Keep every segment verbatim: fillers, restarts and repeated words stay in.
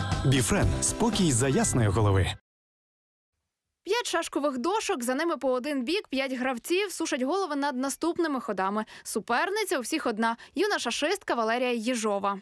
Біфрен – спокій за ясної голови. П'ять шашкових дошок, за ними по один бік, п'ять гравців сушать голови над наступними ходами. Суперниця у всіх одна – юна шашистка Валерія Єжова.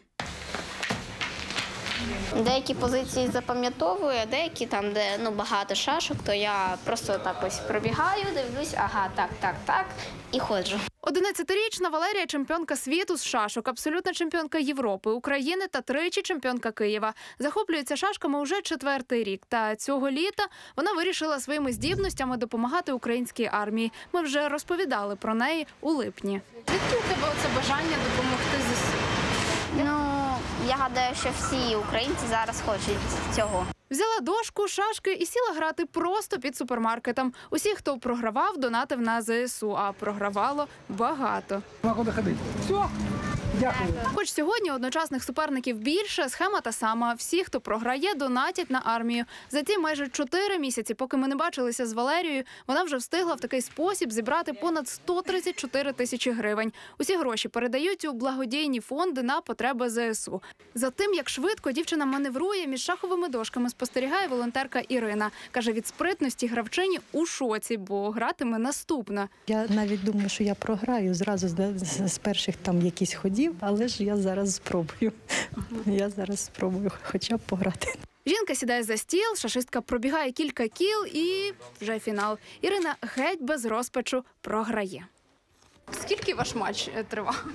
Деякі позиції запам'ятовую, а деякі там, де ну, багато шашок, то я просто так ось пробігаю, дивлюсь, ага, так, так, так, і ходжу. одинадцятирічна Валерія – чемпіонка світу з шашок, абсолютна чемпіонка Європи, України та тричі чемпіонка Києва. Захоплюється шашками уже четвертий рік. Та цього літа вона вирішила своїми здібностями допомагати українській армії. Ми вже розповідали про неї у липні. Звідки у тебе оце бажання допомогти ЗСУ? Ну, я гадаю, що всі українці зараз хочуть цього. Взяла дошку, шашки і сіла грати просто під супермаркетом. Усі, хто програвав, донатив на ЗСУ, а програвало багато. Куди ходити? Все. Дякую. Хоч сьогодні одночасних суперників більше, схема та сама. Всі, хто програє, донатять на армію. За ці майже чотири місяці, поки ми не бачилися з Валерією, вона вже встигла в такий спосіб зібрати понад сто тридцять чотири тисячі гривень. Усі гроші передають у благодійні фонди на потреби ЗСУ. За тим, як швидко дівчина маневрує між шаховими дошками, спостерігає волонтерка Ірина. Каже, від спритності гравчині у шоці, бо гратиме наступна. Я навіть думаю, що я програю зразу з, з перших там якісь ходів. Але ж я зараз спробую. Я зараз спробую хоча б пограти. Жінка сідає за стіл, шашистка пробігає кілька кіл і вже фінал. Ірина геть без розпачу програє. Скільки ваш матч тривав?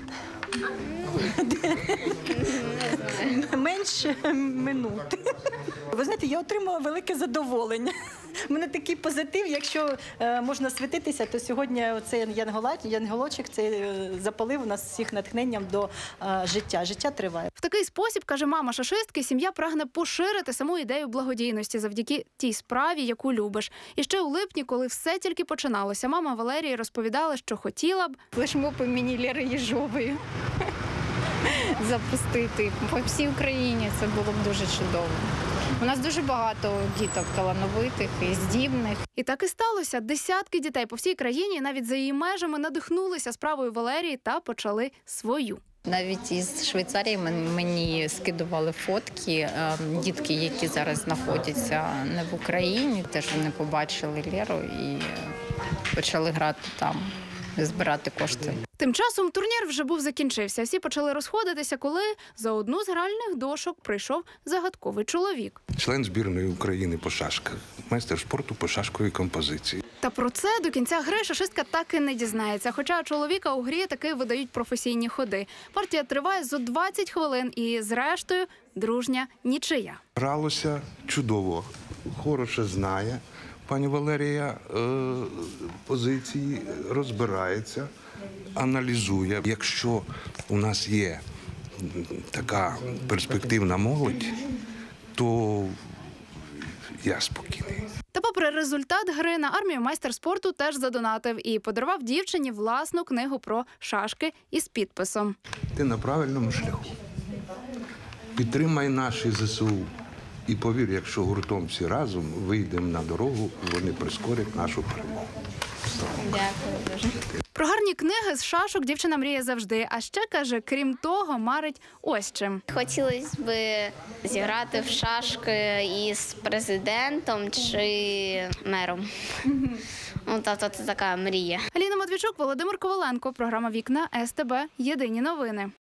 Менше минути. Ви знаєте, я отримала велике задоволення. У мене такий позитив, якщо е, можна світитися, то сьогодні цей янголочок цей, е, запалив нас всіх натхненням до е, життя. Життя триває. В такий спосіб, каже мама шашистки, сім'я прагне поширити саму ідею благодійності завдяки тій справі, яку любиш. І ще у липні, коли все тільки починалося, мама Валерії розповідала, що хотіла б флешмоб імені Лєри Єжової запустити по всій Україні. Це було б дуже чудово. У нас дуже багато діток талановитих і здібних. І так і сталося. Десятки дітей по всій країні, навіть за її межами, надихнулися справою Валерії та почали свою. Навіть із Швейцарії мені скидували фотки. Дітки, які зараз знаходяться не в Україні, теж вони побачили Лєру і почали грати там, збирати кошти. Тим часом турнір вже був закінчився. Всі почали розходитися, коли за одну з гральних дошок прийшов загадковий чоловік. Член збірної України по шашках, майстер спорту по шашковій композиції. Та про це до кінця гри шашистка так і не дізнається. Хоча чоловіка у грі таки видають професійні ходи. Партія триває зо двадцять хвилин і, зрештою, дружня нічия. Гралося чудово, хороше знає. Пані Валерія е, позиції розбирається, аналізує. Якщо у нас є така перспективна молодь, то я спокійний. Та попри результат гри, на армію майстер спорту теж задонатив і подарував дівчині власну книгу про шашки із підписом. Ти на правильному шляху. Підтримай наші ЗСУ. І повір, якщо гуртом всі разом вийдемо на дорогу, вони прискорять нашу перемогу. Дякую дуже. Про гарні книги з шашок дівчина мріє завжди. А ще, каже, крім того, марить ось чим. Хотілося б зіграти в шашки із президентом чи мером. Ну, тобто це така мрія. Аліна Матвійчук, Володимир Коваленко. Програма «Вікна ес те бе». Єдині новини.